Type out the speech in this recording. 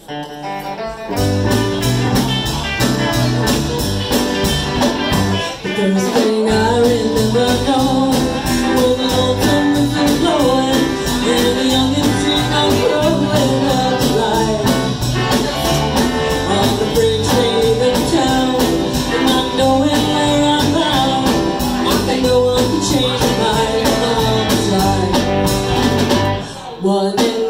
First thing I remember knowing was an old summer sun blowing and a youngin' seagull growing up to life on the freight train of town, and not knowing where I'm bound. I think no one can change my mind all the time. One